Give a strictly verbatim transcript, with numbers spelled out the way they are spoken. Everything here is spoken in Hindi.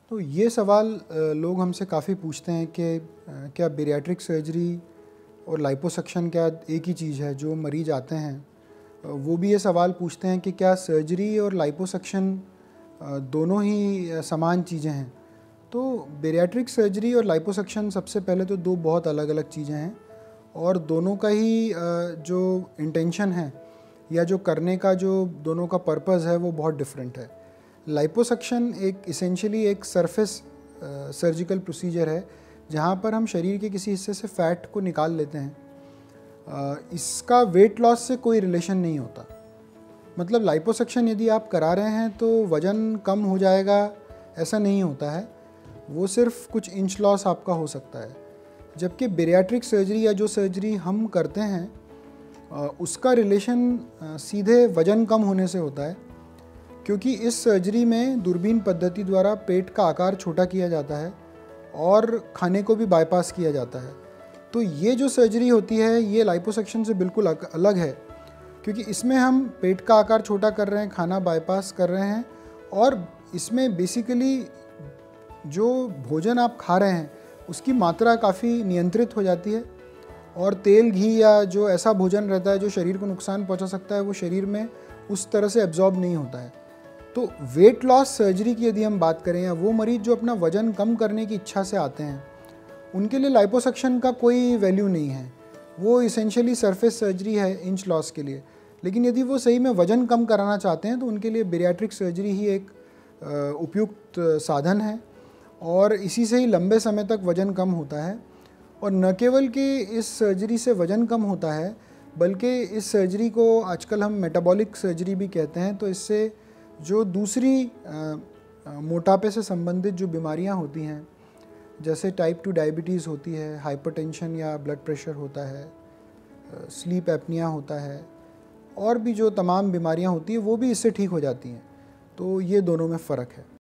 तो ये सवाल अ, लोग हमसे काफ़ी पूछते हैं कि अ, क्या बेरियाट्रिक सर्जरी और लाइपोसक्शन क्या एक ही चीज़ है। जो मरीज आते हैं अ, वो भी ये सवाल पूछते हैं कि क्या सर्जरी और लाइपोसक्शन अ, दोनों ही अ, समान चीज़ें हैं। तो बेरियाट्रिक सर्जरी और लाइपोसक्शन सबसे पहले तो दो बहुत अलग अलग चीज़ें हैं और दोनों का ही अ, जो इंटेंशन है या जो करने का जो दोनों का पर्पज़ है वो बहुत डिफरेंट है। लाइपोसक्शन एक इसेंशियली एक सरफेस सर्जिकल प्रोसीजर है जहाँ पर हम शरीर के किसी हिस्से से फ़ैट को निकाल लेते हैं। uh, इसका वेट लॉस से कोई रिलेशन नहीं होता। मतलब लाइपोसक्शन यदि आप करा रहे हैं तो वज़न कम हो जाएगा ऐसा नहीं होता है, वो सिर्फ कुछ इंच लॉस आपका हो सकता है। जबकि बेरियाट्रिक सर्जरी या जो सर्जरी हम करते हैं uh, उसका रिलेशन uh, सीधे वज़न कम होने से होता है, क्योंकि इस सर्जरी में दूरबीन पद्धति द्वारा पेट का आकार छोटा किया जाता है और खाने को भी बाईपास किया जाता है। तो ये जो सर्जरी होती है ये लाइपोसक्शन से बिल्कुल अलग है, क्योंकि इसमें हम पेट का आकार छोटा कर रहे हैं, खाना बाईपास कर रहे हैं और इसमें बेसिकली जो भोजन आप खा रहे हैं उसकी मात्रा काफ़ी नियंत्रित हो जाती है और तेल घी या जो ऐसा भोजन रहता है जो शरीर को नुकसान पहुंचा सकता है वो शरीर में उस तरह से एब्जॉर्ब नहीं होता है। तो वेट लॉस सर्जरी की यदि हम बात करें या वो मरीज जो अपना वज़न कम करने की इच्छा से आते हैं उनके लिए लाइपोसक्शन का कोई वैल्यू नहीं है। वो इसेंशियली सरफेस सर्जरी है इंच लॉस के लिए। लेकिन यदि वो सही में वज़न कम कराना चाहते हैं तो उनके लिए बेरियाट्रिक सर्जरी ही एक उपयुक्त साधन है और इसी से ही लंबे समय तक वज़न कम होता है। और न केवल कि इस सर्जरी से वज़न कम होता है बल्कि इस सर्जरी को आजकल हम मेटाबॉलिक सर्जरी भी कहते हैं। तो इससे जो दूसरी मोटापे से संबंधित जो बीमारियां होती हैं जैसे टाइप टू डायबिटीज़ होती है, हाइपरटेंशन या ब्लड प्रेशर होता है, स्लीप एपनिया होता है और भी जो तमाम बीमारियां होती हैं वो भी इससे ठीक हो जाती हैं। तो ये दोनों में फ़र्क है।